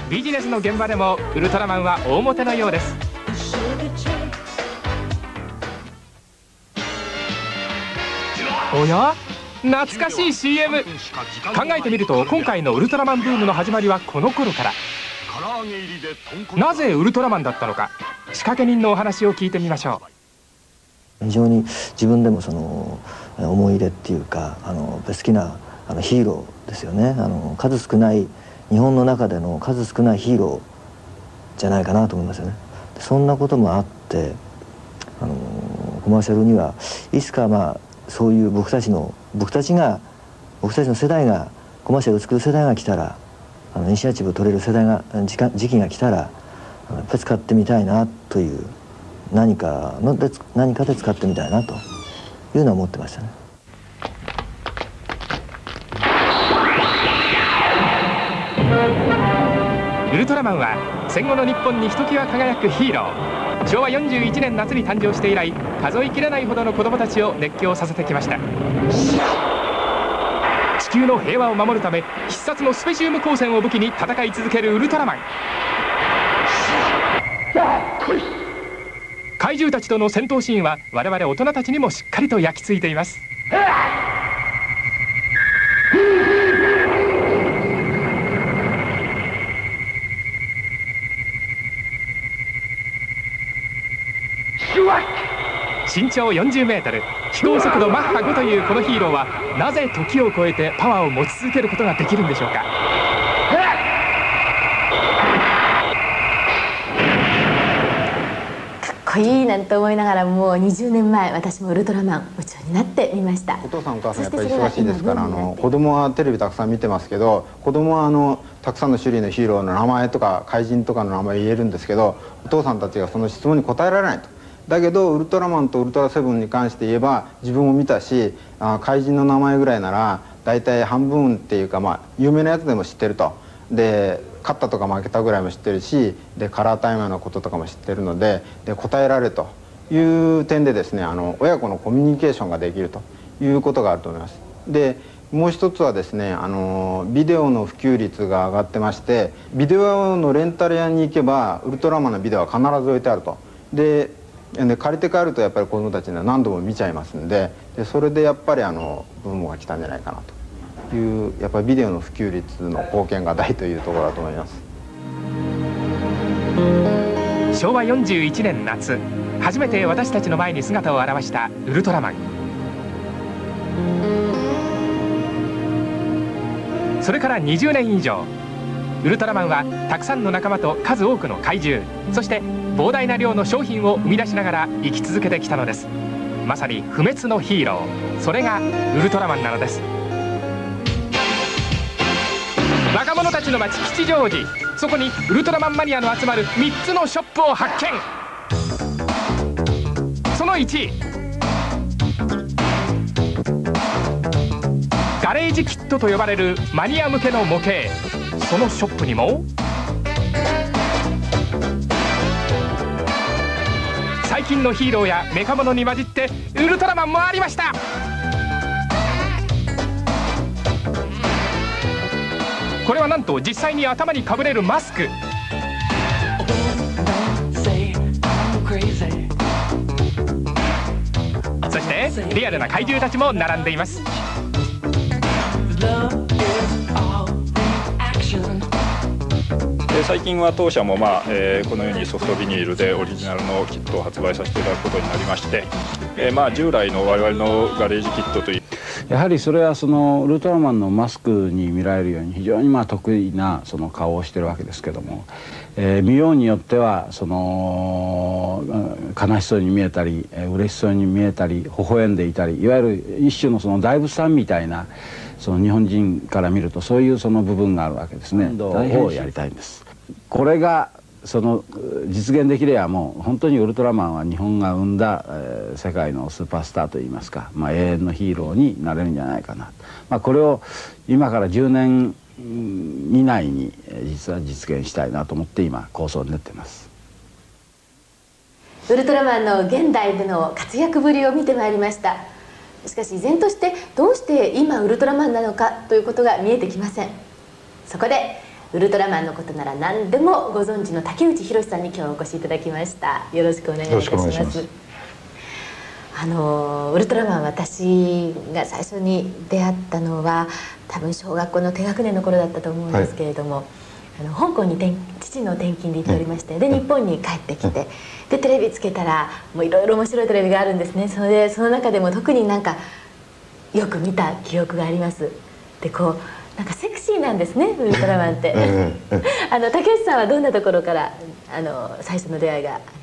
ビジネスの現場でもウルトラマンは大モテのようです。おや、懐かしい CM。 考えてみると今回のウルトラマンブームの始まりはこの頃から。なぜウルトラマンだったのか、仕掛け人のお話を聞いてみましょう。非常に自分でも思い入れっていうか好きなヒーローですよね。数少ない日本の中での数少ないヒーローじゃないかなと思いますよね。そんなこともあってコマーシャルにはいつかそういう僕たちの世代がコマーシャルを作る世代が来たらイニシアチブを取れる時期が来たらやっぱり使ってみたいなという何かで使ってみたいなというのは思ってましたね。 ウルトラマンは戦後の日本にひときわ輝くヒーロー。昭和41年夏に誕生して以来数えきれないほどの子供たちを熱狂させてきました。地球の平和を守るため必殺のスペシウム光線を武器に戦い続けるウルトラマン。怪獣たちとの戦闘シーンは我々大人たちにもしっかりと焼き付いています。身長40メートル、飛行速度マッハ5というこのヒーローはなぜ時を超えてパワーを持ち続けることができるんでしょうか。 かっこいいなんて思いながら、もう20年前私もウルトラマン夢中になってみました。 お父さんお母さんやっぱり忙しいですから子供はテレビたくさん見てますけど、子供はたくさんの種類のヒーローの名前とか怪人とかの名前言えるんですけど、お父さんたちがその質問に答えられないと。だけどウルトラマンとウルトラセブンに関して言えば自分も見たし、怪人の名前ぐらいなら大体半分っていうか有名なやつでも知ってると。で勝ったとか負けたぐらいも知ってるし、でカラータイマーのこととかも知ってるので答えられるという点でですね、親子のコミュニケーションができるということがあると思います。でもう一つはですね、ビデオの普及率が上がってまして、ビデオのレンタル屋に行けばウルトラマンのビデオは必ず置いてあると。で借りて帰るとやっぱり子供たちには何度も見ちゃいますんで、それでやっぱりブームが来たんじゃないかなという、やっぱりビデオの普及率の貢献が大というところだと思います。 昭和41年夏、初めて私たちの前に姿を現したウルトラマン。それから20年以上、ウルトラマンはたくさんの仲間と数多くの怪獣、そして膨大な量の商品を生み出しながら生き続けてきたのです。まさに不滅のヒーロー、それがウルトラマンなのです。若者たちの街吉祥寺、そこにウルトラマンマニアの集まる3つのショップを発見。その1位、ガレージキットと呼ばれるマニア向けの模型。そのショップにも最近のヒーローやメカモノに混じってウルトラマンもありました。これはなんと実際に頭にかぶれるマスク。そしてリアルな怪獣たちも並んでいます。 最近は当社もこのようにソフトビニールでオリジナルのキットを発売させていただくことになりまして、従来の我々のガレージキットという、 やはりそれはウルトラマンのマスクに見られるように非常に得意な顔をしてるわけですけども、見ようによっては悲しそうに見えたり嬉しそうに見えたり微笑んでいたり、いわゆる一種の大仏さんみたいな日本人から見るとそういう部分があるわけですね。をやりたいんです。これが実現できればもう本当にウルトラマンは日本が生んだ、世界のスーパースターといいますか、永遠のヒーローになれるんじゃないかな、これを今から10年以内に実は実現したいなと思って今構想を練っています。 ウルトラマンの現代での活躍ぶりを見てまいりました。しかし依然としてどうして今ウルトラマンなのかということが見えてきません。そこでウルトラマンのことなら何でもご存知の竹内宏さんに今日お越しいただきました。よろしくお願いいたします。ウルトラマン、私が最初に出会ったのは多分小学校の低学年の頃だったと思うんですけれども、香港に父の転勤で行っておりまして、で日本に帰ってきて、でテレビつけたらもういろいろ面白いテレビがあるんですね。その中でも特になんかよく見た記憶があります。でこうなんかセクシーなんですね、ウルトラマンって竹内さんはどんなところから最初の出会いがあり